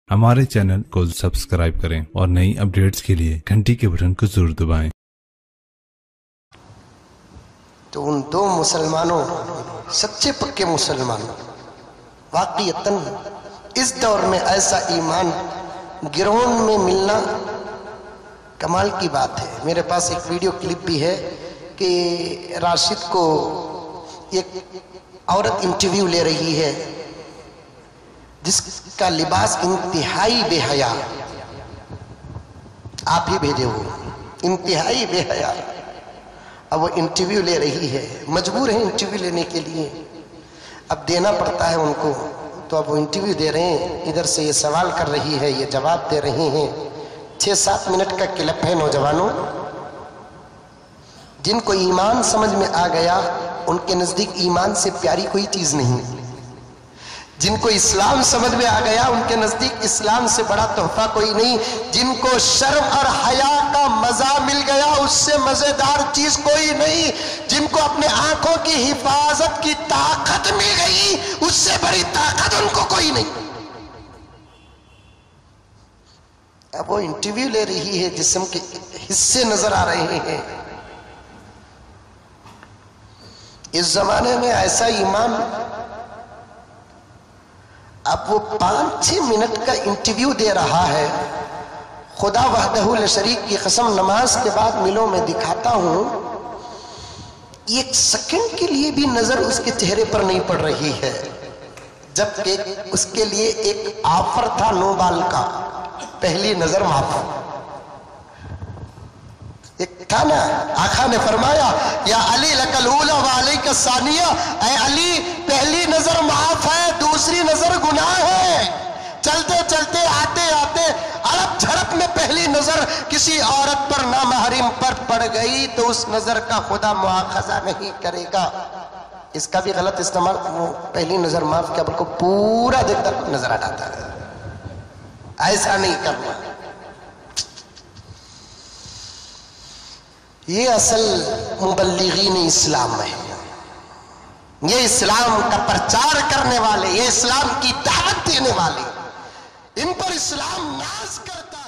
हमारे चैनल को सब्सक्राइब करें और नई अपडेट्स के लिए घंटी के बटन को जरूर दबाएं। तो उन दो मुसलमानों, सच्चे पक्के मुसलमान, वाक़ईतन इस दौर में ऐसा ईमान गिरोन में मिलना कमाल की बात है। मेरे पास एक वीडियो क्लिप भी है कि राशिद को एक औरत इंटरव्यू ले रही है जिसका लिबास इंतहाई बेहया, आप ही भेजे वो, इंतहाई बेहया। अब वो इंटरव्यू ले रही है, मजबूर है इंटरव्यू लेने के लिए, अब देना पड़ता है उनको, तो अब वो इंटरव्यू दे रहे हैं। इधर से ये सवाल कर रही है, ये जवाब दे रही हैं। 6-7 मिनट का क्लिप है। नौजवानों, जिनको ईमान समझ में आ गया उनके नजदीक ईमान से प्यारी कोई चीज नहीं। जिनको इस्लाम समझ में आ गया उनके नजदीक इस्लाम से बड़ा तोहफा कोई नहीं। जिनको शर्म और हया का मजा मिल गया उससे मजेदार चीज कोई नहीं। जिनको अपने आंखों की हिफाजत की ताकत मिल गई उससे बड़ी ताकत उनको कोई नहीं। अब वो इंटरव्यू ले रही है, जिस्म के हिस्से नजर आ रहे हैं। इस जमाने में ऐसा ईमान, अब वो 5-6 मिनट का इंटरव्यू दे रहा है। खुदा वहदहू ला शरीक की कसम, नमाज के बाद मिलों में दिखाता हूं, 1 सेकंड के लिए भी नजर उसके चेहरे पर नहीं पड़ रही है, जबकि उसके लिए एक ऑफर था नोबाल का, पहली नजर माफ। एक था ना, आका ने फरमाया या अली लकल ऊला व अलैका सानिया, ऐ अली पहली नजर माफ है, दूसरी नजर गुनाह है। चलते चलते आते आते अड़प झड़प में पहली नजर किसी औरत पर नामहरीम पर पड़ गई तो उस नजर का खुदा मुआखजा नहीं करेगा। इसका भी गलत इस्तेमाल, वो पहली नजर माफ क्या, बल्कि पूरा देखकर नजर हटाता है। ऐसा नहीं करना। ये असल मुबल्लिगीन इस्लाम है। ये इस्लाम का प्रचार करने वाले, ये इस्लाम की दावत देने वाले, इन पर इस्लाम नाज करता है।